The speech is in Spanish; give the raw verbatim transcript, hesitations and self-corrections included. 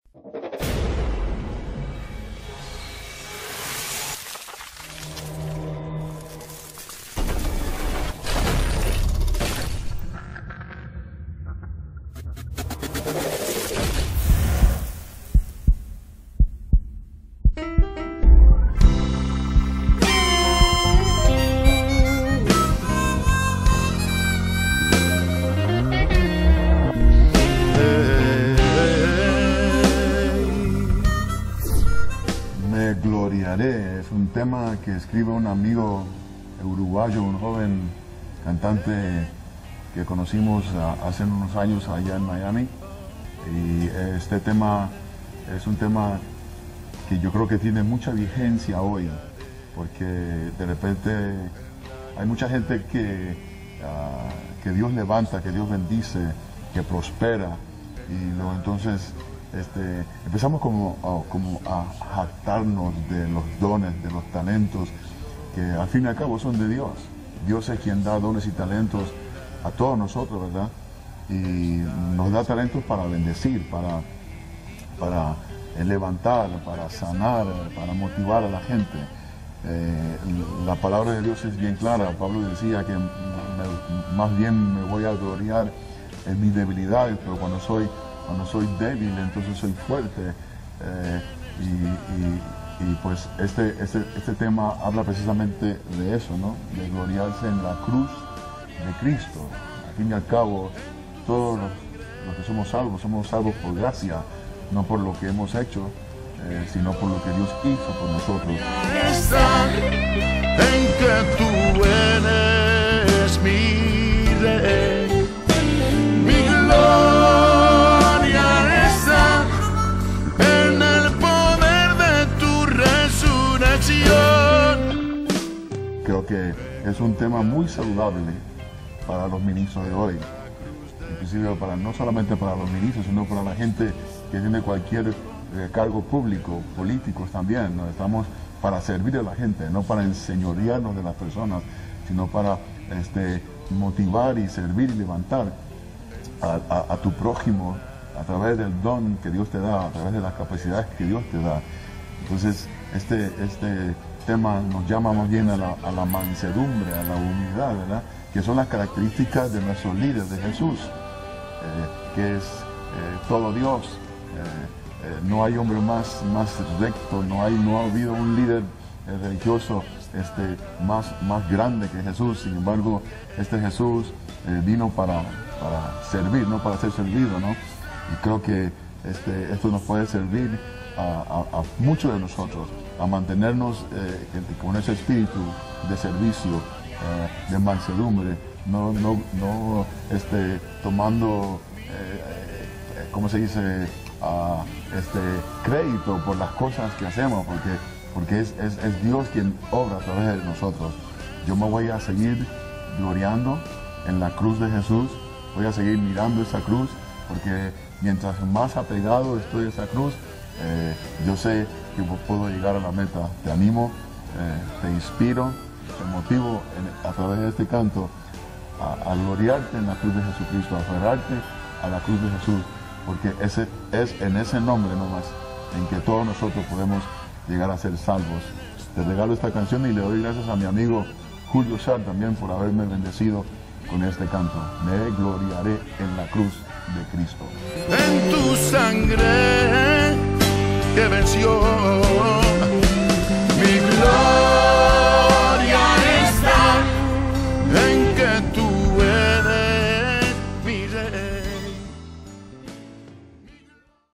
Gloriaré es un tema que escribe un amigo uruguayo, un joven cantante que conocimos hace unos años allá en Miami, y este tema es un tema que yo creo que tiene mucha vigencia hoy, porque de repente hay mucha gente que, uh, que Dios levanta, que Dios bendice, que prospera, y luego entonces Este, empezamos como, a, como a jactarnos de los dones, de los talentos, que al fin y al cabo son de Dios. Dios es quien da dones y talentos a todos nosotros, ¿verdad? Y nos da talentos para bendecir, para, para levantar, para sanar, para motivar a la gente. Eh, la palabra de Dios es bien clara. Pablo decía que me, más bien me voy a gloriar en mis debilidades, pero cuando soy Cuando soy débil, entonces soy fuerte. Eh, y, y, y pues este, este, este tema habla precisamente de eso, ¿no? De gloriarse en la cruz de Cristo. Al fin y al cabo, todos los, los que somos salvos, somos salvos por gracia, no por lo que hemos hecho, eh, sino por lo que Dios hizo por nosotros. En que tú eres mi rey, mi gloria. Creo que es un tema muy saludable para los ministros de hoy, inclusive para, no solamente para los ministros, sino para la gente que tiene cualquier eh, cargo público, políticos también, ¿no? Estamos para servir a la gente, no para enseñorearnos de las personas, sino para este, motivar y servir y levantar a, a, a tu prójimo a través del don que Dios te da, a través de las capacidades que Dios te da. Entonces, este, este tema nos llama más bien a la, a la mansedumbre, a la humildad, ¿verdad? Que son las características de nuestros líderes, de Jesús, eh, que es eh, todo Dios. Eh, eh, no hay hombre más, más recto, no, hay, no ha habido un líder eh, religioso este, más, más grande que Jesús. Sin embargo, este Jesús eh, vino para, para servir, no para ser servido, ¿no? Y creo que este, esto nos puede servir a, a, a muchos de nosotros, a mantenernos eh, con ese espíritu de servicio, eh, de mansedumbre, no, no, no este, tomando, eh, eh, ¿cómo se dice?, uh, este, crédito por las cosas que hacemos, porque, porque es, es, es Dios quien obra a través de nosotros. Yo me voy a seguir gloriando en la cruz de Jesús, voy a seguir mirando esa cruz, porque mientras más apegado estoy a esa cruz, eh, yo sé que puedo llegar a la meta. Te animo, eh, te inspiro, te motivo en, a través de este canto a, a gloriarte en la cruz de Jesucristo, a aferrarte a la cruz de Jesús, porque ese es en ese nombre nomás en que todos nosotros podemos llegar a ser salvos. Te regalo esta canción y le doy gracias a mi amigo Julio Shar también por haberme bendecido con este canto. Me gloriaré en la cruz de Cristo. En tu sangre que venció